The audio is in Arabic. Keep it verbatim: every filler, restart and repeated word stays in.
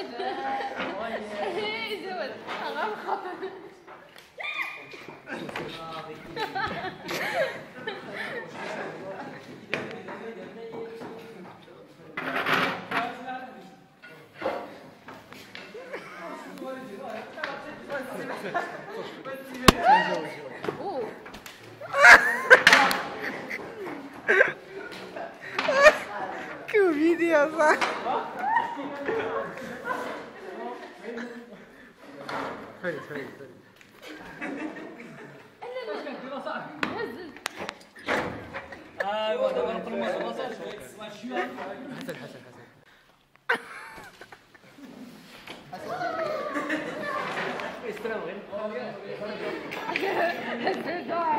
ايه زود غير خطر. Que vídeo, صح. حلو حلو حلو. ايوه دابا نقول ما خلصش شويه. حسن حسن حسن. استلم غير.